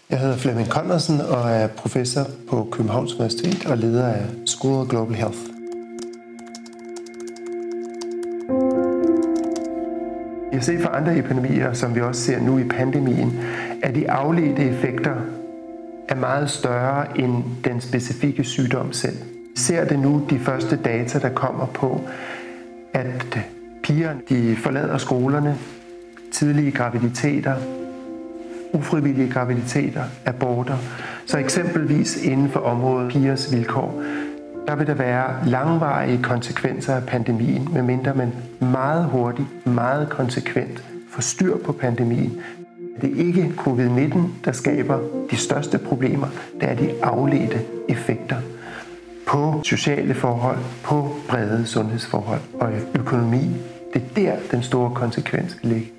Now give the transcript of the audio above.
Jeg hedder Flemming Conradsen og er professor på Københavns Universitet og leder af School of Global Health. Vi har set for andre epidemier, som vi også ser nu i pandemien, at de afledte effekter er meget større end den specifikke sygdom selv. Vi ser det nu, de første data, der kommer på, at pigerne de forlader skolerne, tidlige graviditeter, ufrivillige graviditeter, aborter. Så eksempelvis inden for området pigers vilkår, der vil der være langvarige konsekvenser af pandemien, medmindre man meget hurtigt, meget konsekvent får styr på pandemien. Det er ikke covid-19, der skaber de største problemer, det er de afledte effekter på sociale forhold, på brede sundhedsforhold og økonomi. Det er der, den store konsekvens ligger.